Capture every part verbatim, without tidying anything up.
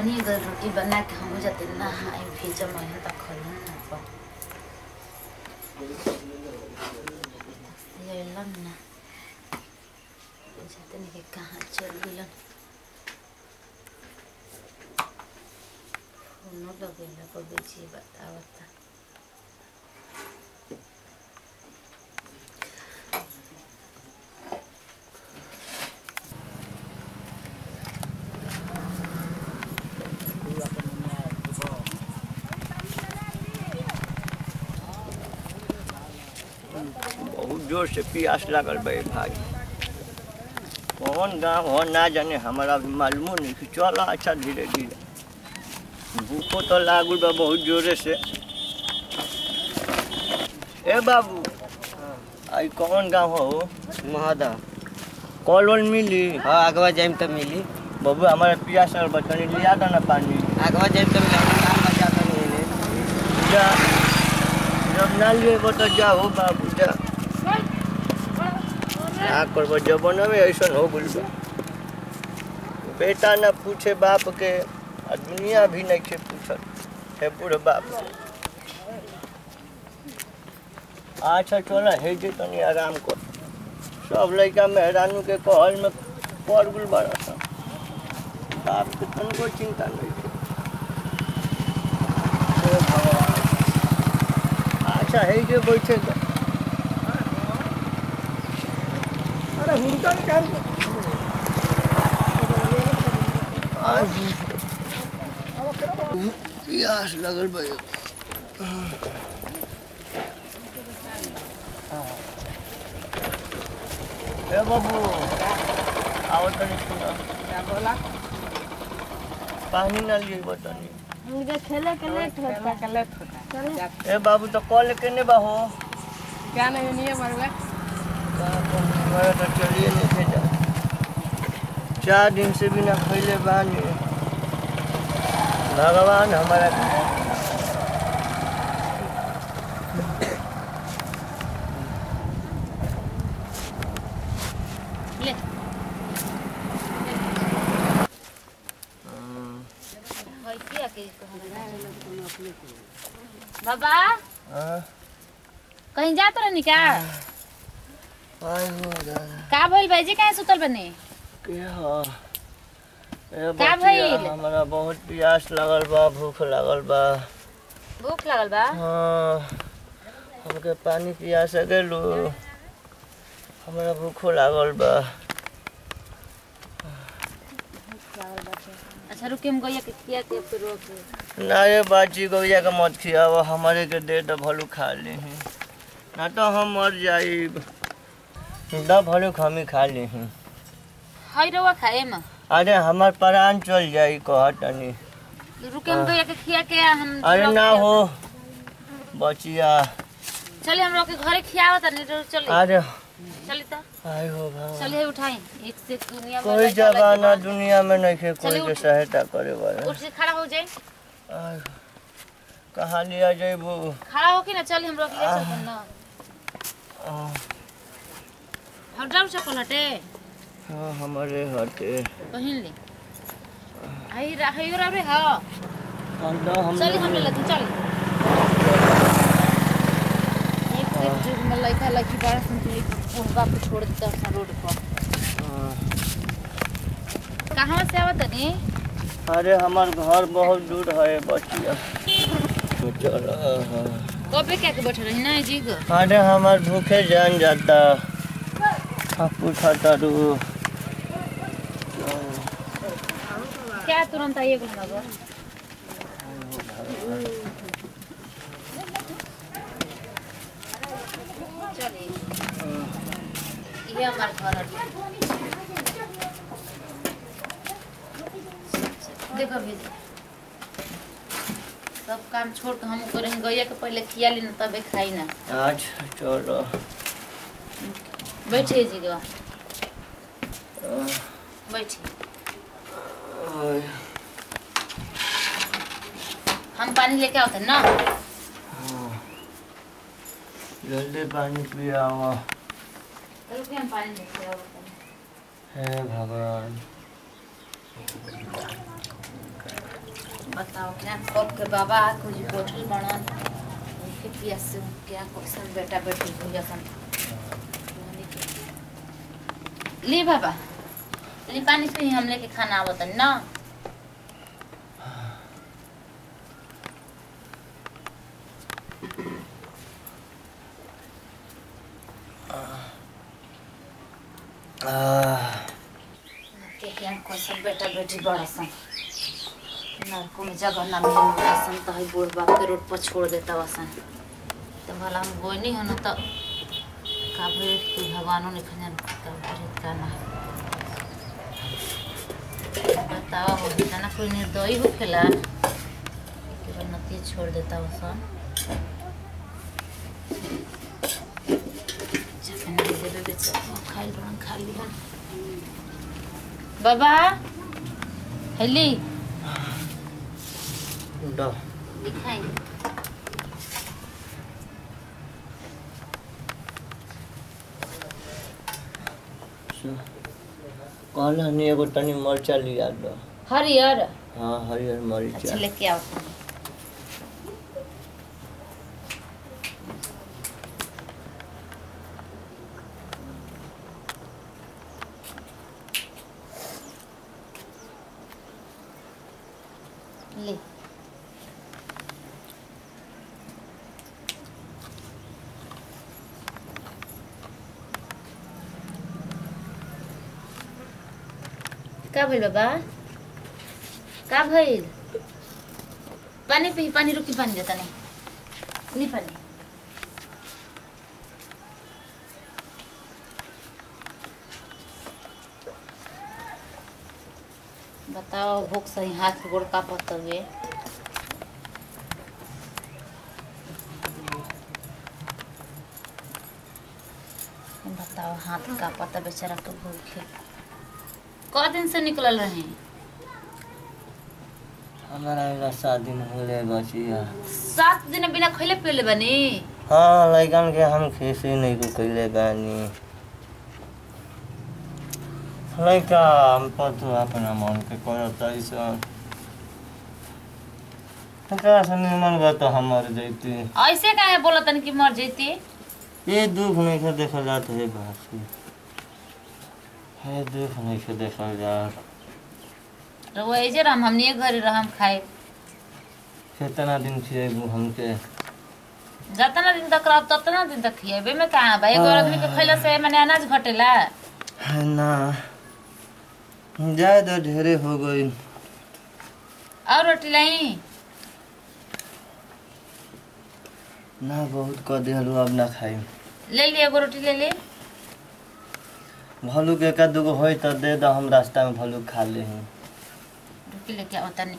तनी अगर रोटी बना के हम जाते ना हाई भेजा मैं तक खलन ना पा ये लन ना जाते नहीं कहाँ चल गलन फोन लगे लगा बेची बतावता जोर से प्यास लागल भाई भाई कौन गांव हो ना जाने हमारा भी मालूम नहीं कि चलो अच्छा धीरे धीरे भूखो तो लागू बा बहुत जोरे से। ए बाबू आई कौन गांव हो महदा कॉल वॉल मिली? हाँ अगवा जाइम तो मिली बाबू हमारा प्यास लगल बा तनी लिया दो ना पानी अगवा जाइम तो मिली काम बजा तो मिले जा जब ना लिए तो जाओ बाबू जा क्या करबो जबन में ऐसा हो गइल बा बेटा ना पूछे बाप के और दुनिया भी नहीं के पूछत है बूढ़ बाप। अच्छा चलो है जे तनी आराम कर सब लड़का मेहरानू के कहल में पड़ गुल बड़ा था बाप के तनको चिंता नहीं है। अच्छा है जे बैठे अरे हुनका निकाल प्यास लगल भाई ए बाबू आओ तनी सुना क्या बोला पानी ना लिए बतानी मुझे खेले के लेट होता के लेट होता ए बाबू तो कॉल केने बा हो क्या नहीं नहीं मरवे हमारा तो चलिए नहीं भेजा चार दिन से भी ना खैले बानी भगवान हमारा ले भाई क्या के बाबा कहीं जात रहनी का आय हो दादा का भइल भाईजी काहे सुतल बने के हो ए का बचिया भइल? हमारा बहुत प्यास लगल बा भूख लगल बा भूख लागल बा हाँ हमके पानी पिया सकेलू हमारा भूखो लागल बा। अच्छा रुके हम गइया के खिया के फिर रोक ना ये बाची गौया के मत खियाव हमारे के दे तो भलू खा ली ना तो हम मर जाइब द भलू हम ही खा ली हाय रवा खाए म अरे हमार प्राण चल जाई कहतनी रुके हम गइया के खिया के हम अरे ना हो बचिया चले हम लोग के घरे खियावत नहीं चले अरे चली त आय हो भगवान चलिए उठाई एक से दुनिया में कोई जमाना दुनिया में नहीं है कोई चलिए के सहायता करे वाला उठ से खड़ा हो जाए आय कहाँ लिया जाइबू खड़ा हो के ना चल हम लोग ले चल ना हम ड्राउ चप्पल हटे हाँ हमारे हटे पहन ले आई रही रे रे हां हम तो हम चल हम ले लेते चल एक से जुग में लइका लइकी बारह सुन के उनका पे छोड़ देता है रोड पर कहां से आवत नहीं अरे हमार घर बहुत दूर है बचिया चल कब क्या के बैठे रही ना जी गो अरे हमार भूखे जान जाता हाँ पूछा तारू क्या तुरंत आइए को लगा चलिए ये हमारा घर है देखो भेज सब काम छोड़ के हम करेंगे गैया के पहले खिया ली ना तबे खाई ना आज चलो बैठिए जी गवा बैठिए हम पानी लेके आते हैं ना जल्दी पानी पिया रुकिए हम पानी लेके आओ हे भगवान बताओ क्या कब के बाबा कुछ बैठल बनन उनके पिया से क्या क्वेश्चन बेटा बेटी भैया सन ले बाबा ले पानी से ही हम लेके खाना आवतन ना के क्या क्वेश्चन बेटा बेटी बड़ा सन नरको में जगह ना मिले सन तो ही बूढ़ बाप के रोड पर छोड़ देता वसन तो भला हम गोई नहीं हो ना तो काबे कि भगवानों ने खजन कब का ना बताओ हो ना कोई निर्दयी हो खेला के नती छोड़ देता वसन जखन दे दे बेचा खाई बन खा लिया बाबा हेली डा दिखाई कहला नहीं एगो तनी मरचा लिया दो हरियर हाँ हरियर मरचा अच्छा लेके आओ ले का भइल बाबा का भइल पानी पी पानी रुकी पानी देता नहीं नहीं पानी बताओ भूख सही हाथ गोड़ का पत्ता हुए बताओ हाथ का पत्ता बेचारा के भूखे क दिन से निकलल रहे हमारा एगो शादी में होले बचिया सात दिन बिना खइले पिले बनी हाँ लइकन के हम खीसी नहीं को कइले बानी लइका हम पतो अपना मन के करता ऐसा तका से निमन बा तो हम मर जैती ऐसे काहे बोलतन कि मर जैती ये दुख नहीं के देखल जात है बासी है दुख नहीं के देखल जात रहो ऐजे राम हमनी घर रहम खाए कितना दिन खिएबू हमके जतना दिन तक रह ततना दिन तक खिएबे में कहां भाई एगो आदमी के खइला से माने अनाज घटेला है ना जाए तो ढेरे हो गई और रोटी लाई ना बहुत कर दिलू अब ना खाई ले ले एगो रोटी ले ले भलू के का दुगो होई त दे दो हम रास्ता में भलू खा ले हैं रोटी लेके आओ तनी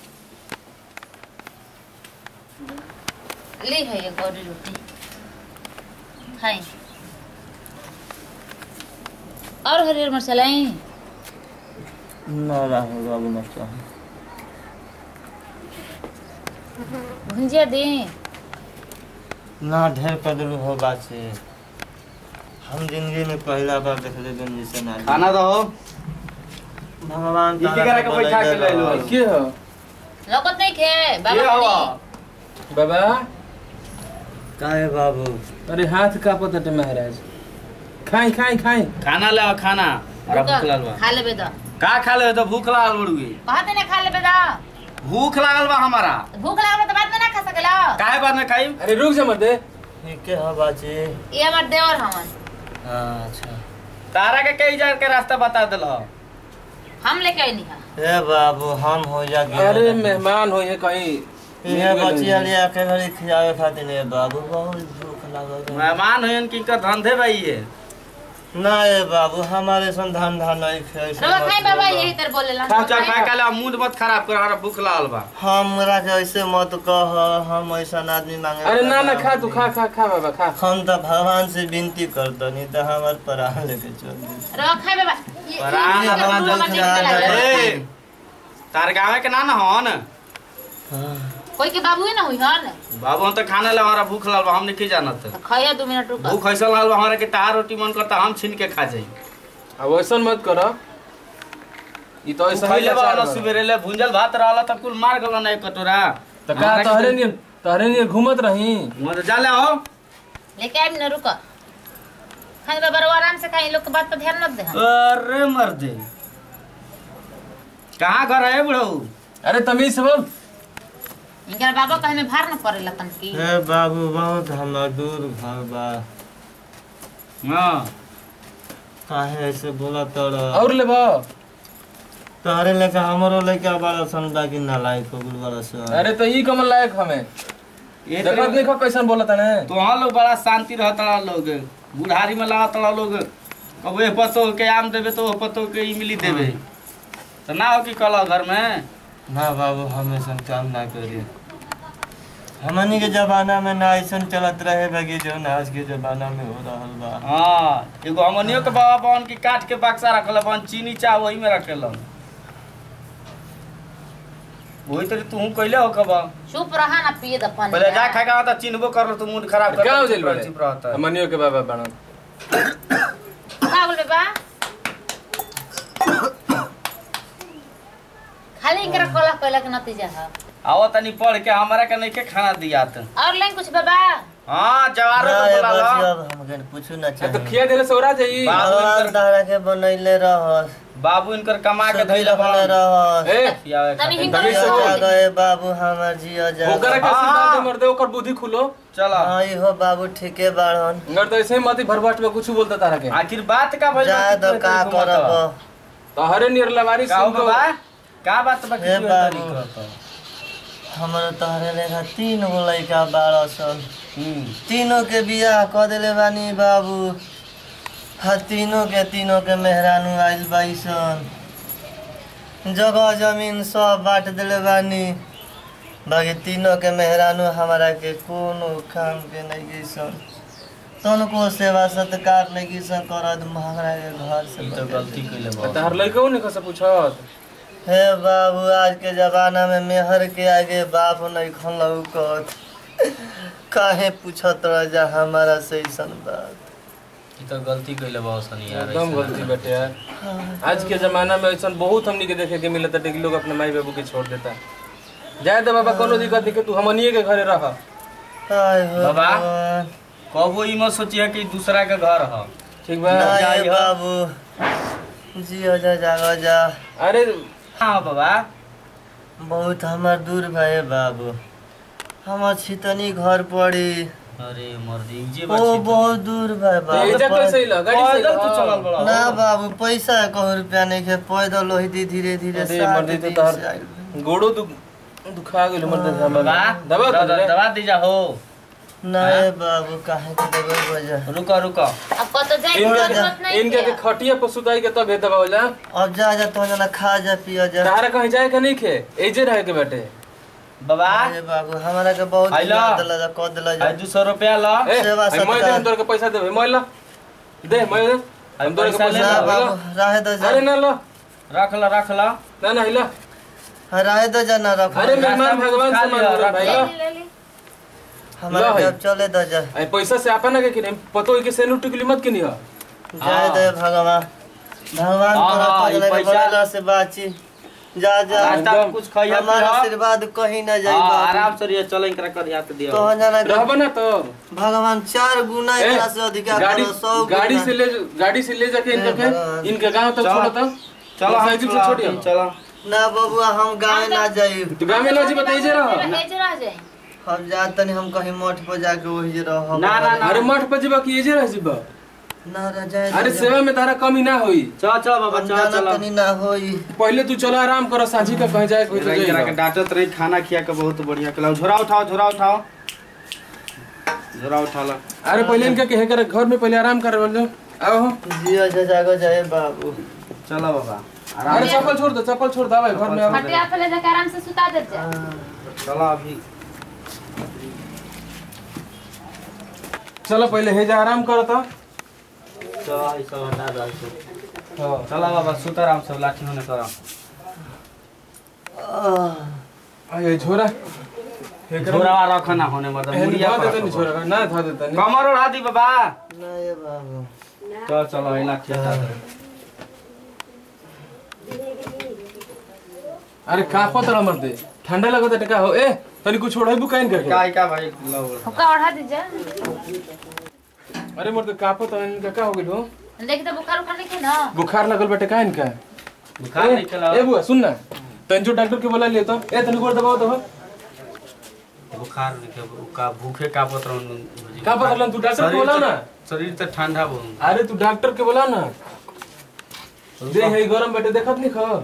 ले है ये गौरी रोटी खाई और हरियर मिर्च लाई ना राहुल अब ना चाहे भुंजिया दे ना ढेर कर दिलू हो बात से हम जिंदगी में पहला बार देख ले गन जैसे ना खाना दो भगवान इके करा के बैठा के ले लो के हो लगत नहीं खे ये बाबा हवा बाबा काहे बाबू अरे हाथ का पता महाराज खाई खाई खाई खाना ले खाना अरे भूख लागल बा खा लेबे द का खा ले तो भूख लागल बड़ुए बात ना खा लेबे द भूख लागल बा हमारा भूख लागल त बात में ना खा सकला काहे बार ना खाई अरे रुक जा मत दे ये के हो बाजी ये हमर देवर हमन अच्छा तारा के कई जा के रास्ता बता देलो हम लेके आइनी है ए बाबू हम हो जा गए अरे मेहमान हो ये कहीं ये बचिया ले आके घरी खियावे खातिर ने बाबू बहुत भूख लागल मेहमान होयन की कर धंधे भाई ये ना ए बाबू हमारे सन धंधा नहीं खाए रवा खाई बाबा यही तर बोलेला खा चल खा के मूड मत खराब कर हमारा भूख लागल बा हमरा के ऐसे मत कह हम ऐसा आदमी मांगे अरे ना ना खा तू खा खा खा बाबा खा हम तो भगवान से विनती करते नहीं तो हमार प्राण लेके चल गए रवा खाई बाबा ये- प्राण ये- अपना ये- जल ये- खिला ये- दे। ये- ए तार गावे के ना ना हन कोई के बाबू ना हुई हन बाबू हम तो खाना ले हमारा भूख लागल बा हम नहीं जानत खाया दो मिनट रुक भूख ऐसा लागल बा हमारा के तार रोटी मन करता हम छीन के खा जाई अब वैसा मत करो ई तो ऐसा ही पहले वाला लाचार बा। सुबेरे ले भुंजल भात रहला त कुल मार गलो ना एक कटोरा तो का तहरे नहीं तहरे नहीं घूमत रही मत जा ले आओ लेके आइब न रुक खाई बाबा रो आराम से खाई लोग के बात पर ध्यान मत दे अरे मर्दे कहाँ घर है बुढ़ऊ अरे तमीज से बोल इनकर बाबा कहे में भार न पड़ेला तन की हे बाबू बहुत हमरा दूर घर बा हां काहे ऐसे बोला तोरा और ले बा तोहरे लेके हमरो लेके बड़ा सन बाकी नालायक हो गुल बड़ा सन अरे तो ई कमल लायक हमें ये देखत नहीं को कैसन बोलत है तो हाँ लोग बड़ा शांति रहता लोग बुढ़ारी में लगा तड़ा लोग कब ये पतो के आम देवे तो पतो के इमली देवे तो ना हो कि कल घर में ना बाबू हम ऐसा काम ना करिए हमनी के जमाना में ना ऐसा चलत रहे बाकी जो आज के जमाना में हो रहल बा हाँ एगो हमनियो के बाबा बहन की काट के बक्सा रखल बहन चीनी चाह वही में रखेल वही तो तू कहले हो कब चुप रहा ना पिए द पानी पहले जा खाएगा तो चिन्हबो कर लो तू मूड खराब कर क्या हो लो, जेल चुप चुप रहता है मनियो के बाबा बना का बोल बेबा खाली इनकर कोला कोला के नतीजा है आओ तनी पढ़ के हमरा के नहीं के खाना दिया त और लें कुछ बाबा हां जवारो ना के ये बोला बच्ची लो अब हमके पूछू ना तो चाहिए खिया देले से ओरा जाई भगवान तारा के बनैले रहस बाबू इनकर कमा के सखी धइले रखले रहस ए तनी हिंकर तभी से से जिया गए बाबू हमर जिया जा ओकरा के सीधा दे मर दे ओकर बुद्धि खुलो चलो हाँ इहो बाबू ठीके बाड़न अगर तो ऐसे ही मती भरभट में कुछ बोलता तारा के आखिर बात का भइल जा दो का करब तो हरे निर्लवारी का हो सिंह को बाबा का बात बा हे की बाबू हमर तोहरे लेखा तीन गो लइका बाड़सन हम्म तीनों के बियाह क देले बानी बाबू हाँ तीनों के तीनों के मेहरानू आइल बाईसन जगह जमीन सब बांट देले बानी बाकी तीनों के मेहरानू हमारा के कोनो काम के नहीं गईसन तनको सेवा सत्कार नहीं गईसन करत हमारा के घर से ई तो गलती कइले बा तार लइको ने कसे पूछत हे बाबू आज के जमाना में मेहर के आगे बाप नहीं खन लौकत काहे पूछत रह जा हमारा से ऐसन बात ई तो गलती कइले बा सनी यार एकदम गलती बेटे यार आज के जमाना में ऐसा बहुत हमनी के देखे के मिलता है कि लोग अपने माई बाबू के छोड़ देता जाए तो बाबा कोनो दिक्कत नहीं के तू हमनिए के घरे रह आय हो बाबा। भगवान। कबो ई मत सोचिए कि दूसरा के घर ह ठीक बा ना जाई ये हो। बाबू जियो जा जागो जा अरे हां बाबा बहुत हमार दूर भाई बाबू हमार छितनी घर पड़ी अरे मर्दी जे ओ बात बहुत दूर भाई तो एजा बाबू कैसे हिला गाड़ी से पैदल तू चलल बड़ा ना बाबू पैसा कहू रुपया नहीं के पैदल लोही दी धीरे धीरे अरे सात मर्दी तो दिन तार से आइल। गोड़ो दु दुखा गेल मर दे बाबा दबा दवा दे दवा दी जा हो नहीं बाबू काहे के देबे बजा रुको रुको अब कत जाए इनके जरूरत नहीं इनके के खटिया पर सुताई के तब हेतबा होला अब जा जा तो जना खा जा पिया जा तारा कहीं जाए के नहीं खे एजे रहे के बेटे बाबा अरे बाबू हमारा के बहुत आइला। याद दिला जा कह दिला जा आई दो सौ रुपया ला ए सेवा आई मैं दे हम तोरे के पैसा देबे मैं ला दे मैं दे हम तोरे के पैसा ले पैसा जा ला, देबे बाबू राहे दो जा अरे ना ला रख ला रख ला ना ना हिला हाँ, राहे दो जा ना रखो अरे मेहमान भगवान से मान रे भाई ला ले ले हमारा ला के है। अब चले दो जा आई पैसा से आपन के कि पतो के सेनु टिकली मत किनी हो जय दे भगवान भगवान हाँ, तोरा हाँ, तो ई लगे पैसा- बड़ा से बाची जा जा नाश्ता में कुछ खाइए हमारा आशीर्वाद कहीं ना जाई हां बाबू आराम से रहिए चलो इनकरा कर याद दियो तो जना के रहबा ना तो भगवान चार गुना ए, एकरा से अधिक गाड़ी करो सौ गाड़ी गुना। से ले गाड़ी से ले जाके इनके ए, भगवान। के इनके गांव तक चलो। छोड़ो तो चलो हम साइकिल से छोड़ियो चलो ना बबुआ हम गाँव ना जाई तो गांव में ना जी बताइए रहो हेज रह जाए हम जात तनी हम कहीं मठ पर जाके वही जे रह ना, ना, ना। अरे मठ पर जीबा कि एजे रह जीबा ना रह जाए अरे सेवा में तारा कमी ना होई चलो चलो बाबा हम चलो जाना चलो तनी ना होई पहले तू चलो आराम करो साझी का कहीं जाए कोई तो इनकरा के जाइए डांटत रही खाना खिया के बहुत बढ़िया खिलाओ झोरा उठाओ झोरा उठाओ झोरा उठा ला अरे पहले इनका कहे कर घर में पहले आराम कर लो आओ हो। जिया जा जागो जाए बाबू चलो बाबा अरे चप्पल छोड़ दो चप्पल छोड़ दो भाई घर में आओ खटिया पे ले जाके आराम से सुता दे जा चलो अभी चलो पहले हे जा आराम करो तो चलो ऐसा हटा दो हां चलो बाबा सुताराम से लाठी होने करो आए झोरा झोरा रखना होने मर्द मुड़िया मुड़िया देते पर नहीं छोरा ना था देता नहीं कमर उड़ा दी बाबा ना ये बाबू चलो चलो ये लाठी हटा दो अरे काफा तोरा मर दे ठंडा लगत है का हो ए तनी कुछ छोड़ै बुकाइन करके का का भाई लो हुक्का ओढ़ा दीजिए। अरे मर दे काफा तो इनका का हो गेल हो देखि त बुखार उखार नहीं ना बुखार लगल बेटे का इनका बुखार नहीं चला ए बुआ सुन ना तन जो डॉक्टर के बोला ले तो ए तनी गोर दबाओ दबा बुखार नहीं का भूखे का पत्र का पकड़लन तू डॉक्टर के बोला ना शरीर तो ठंडा बोल अरे तू डॉक्टर के बोला ना दे है गरम बेटे देखत नहीं खा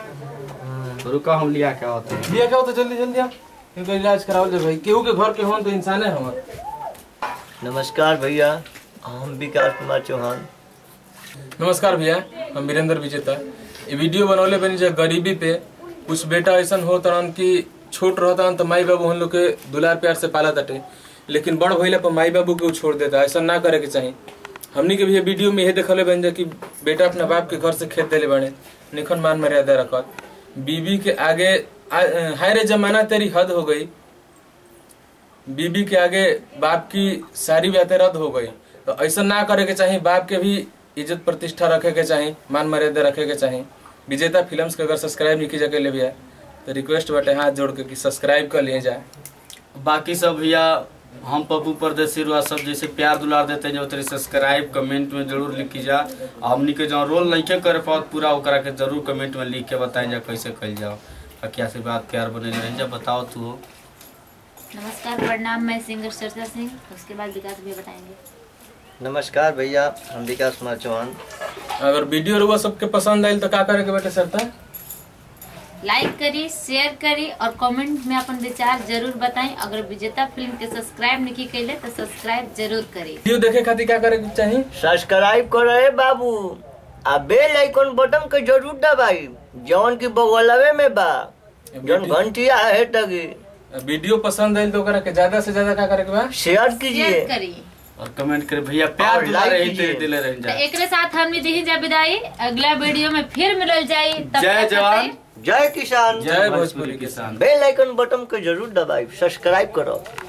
रुका हम लिया क्या होते हैं लिया क्या होता जल्दी जल्दी आ इनका इलाज कराओ दे भाई केहू के घर के होन तो इंसान है हम। नमस्कार भैया, हम विकास कुमार चौहान। नमस्कार भैया, हम वीरेंद्र विजेता। ये वीडियो बनौले बनी जो गरीबी पे कुछ बेटा ऐसा हो तरन की छोट रहता तो माई बाबू हम लोग के दुलार प्यार से पाला तटे, लेकिन बड़ भइला पर माई बाबू के छोड़ देता। ऐसा ना करे के चाहिए। हमनी के भी वीडियो में यह देखले बन जा कि बेटा अपना बाप के घर से खेत देले बने निखन मान मर्यादा रखत, बीबी के आगे हाय रे जमाना तेरी हद हो गई, बीबी के आगे बाप की सारी बातें रद्द हो गई। तो ऐसा ना करे के चाहिए। बाप के भी इज्जत प्रतिष्ठा रखे के चाहिए, मान मर्यादा रखे के चाहिए। विजेता फिल्म्स के अगर सब्सक्राइब नहीं कीजिए ले भैया तो रिक्वेस्ट बाटे हाथ जोड़ के कि सब्सक्राइब कर लिए जाए। बाकी सब भैया हम पप्पू परदेसी रुआ सब जैसे प्यार दुलार देते हैं जो तेरे सब्सक्राइब कमेंट में जरूर लिख कीजा। हमनी के जो रोल नहीं के करे पाओ पूरा ओकरा के जरूर कमेंट में लिख के बताएं जा कैसे कल जाओ क्या से बात प्यार बने रह जा। बताओ तू हो। नमस्कार प्रणाम, मैं सिंगर चर्चा सिंह। उसके बाद विकास भी बताएंगे। नमस्कार भैया, हम विकास कुमार चौहान। अगर वीडियो रुआ सबके पसंद आयल तो क्या करे के बेटे सरता लाइक करी, शेयर करी और कमेंट में अपन विचार जरूर बताएं। अगर विजेता फिल्म के सब्सक्राइब नहीं कैले तो सब्सक्राइब जरूर करी। वीडियो देखे खातिर क्या करे के चाहिए? सब्सक्राइब करे बाबू आ बेल आइकन बटन के जरूर दबाई जौन की बगलवे में बा जौन घंटिया है तगी। वीडियो पसंद आयल तो ओकरा के ज्यादा से ज्यादा क्या करे के बा? शेयर कीजिए शेयर करी और कमेंट करे भैया। प्यार और दुलार लाइक रही कीजिए। तेरे दिले रह जा। तो एकरे साथ हमने दी जा विदाई। अगला वीडियो में फिर मिलल जाई। तब जय तक जवान, बताइए। जय किसान, जय भोजपुरी किसान। बेल आइकन बटन के जरूर दबाई, सब्सक्राइब करो।